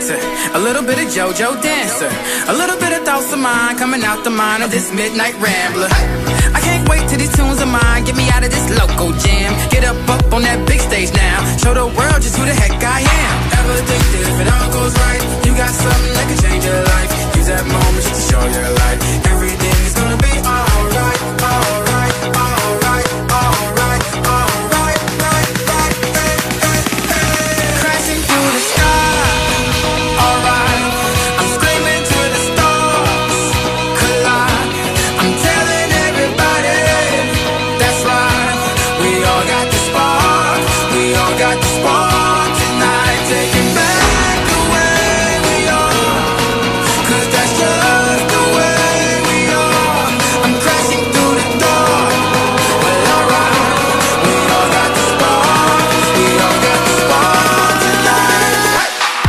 answer. A little bit of JoJo Dancer, a little bit of thoughts of mine coming out the mind of this midnight rambler. I can't wait till these tunes of mine get me out of this local jam. Get up on that big stage now, show the world just who the heck I am. Ever think that if it all goes right, you got something that can change your life? Use that moment just to show your light. Everything is gonna be alright, alright, alright, alright, alright, right, right, hey, hey, hey. Crashing through the sky, alright. I'm screaming to the stars, collide. I'm telling everybody, that's right. We all got the spark, we all got the spark tonight. Taking back the way we are, 'cause that's just the way we are. I'm crashing through the dark, well alright. We all got the spark, we all got the spark tonight.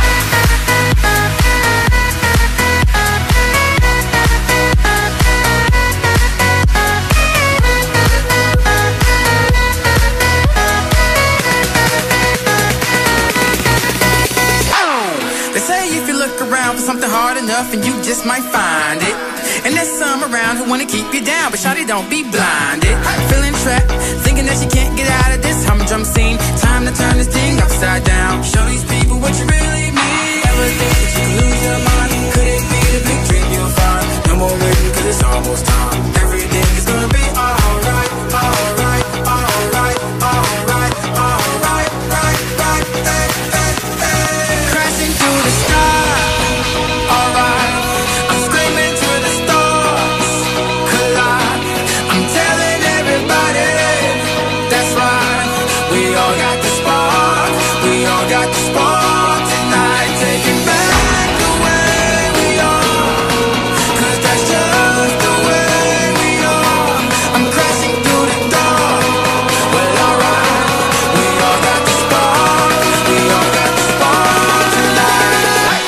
They say if you look around for something hard enough, and you just might find it. And there's some around who wanna keep you down, but shawty, don't be blinded. Feeling trapped, thinking that you can't get out of this humdrum scene. Time to turn this thing upside down. Show these people what you really mean. Ever think that you could lose your mind? Could it be the big dream you'll find? No more waiting, 'cause it's almost time. Everything is gonna be alright, alright, alright, alright, alright, right, right, hey, hey, hey. Crashing through the sky, alright. I'm screaming to the stars, collide. I'm telling everybody, that's right. We all got the spark, we all got the spark tonight. Taking back the way we are, 'cause that's just the way we are. I'm crashing through the dark, well alright. We all got the spark, we all got the spark tonight.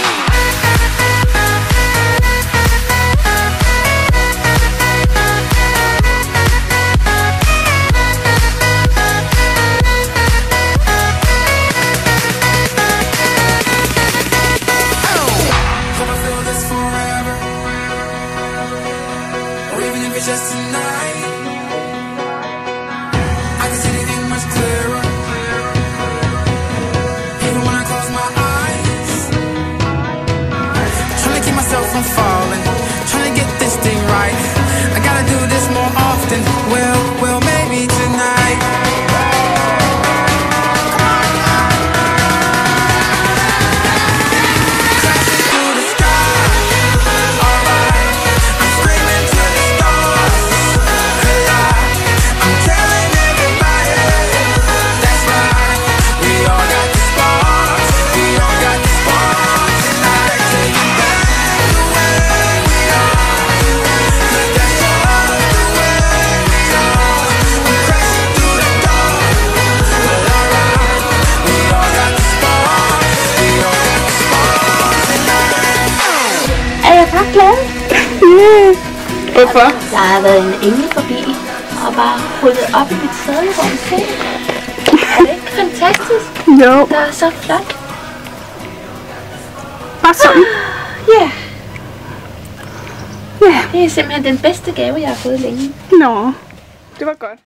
Hope I feel this forever, or even if it's just tonight. I can see the thing much clearer, even when I close my eyes. Trying to keep myself from falling, trying to get this thing right. I gotta do this more often, well, maybe tonight. Crashing through the sky, alright. I'm screaming to the stars, collide. I'm telling everybody, that's right. We all got the sparks, we all got the sparks tonight. Taking back the way we are, 'cause that's just the way we are. I'm crashing through the dark, well alright. We all got the sparks, we all got the sparks tonight. Er jeg ret glad? Hvorfor? Der har været en engel forbi og bare ryddet op i mit sæderum. Se. Er det ikke fantastisk? Jo. Det er så flot. Bare sådan. Ja. Det er simpelthen den bedste gave, jeg har fået længe. Nå, det var godt.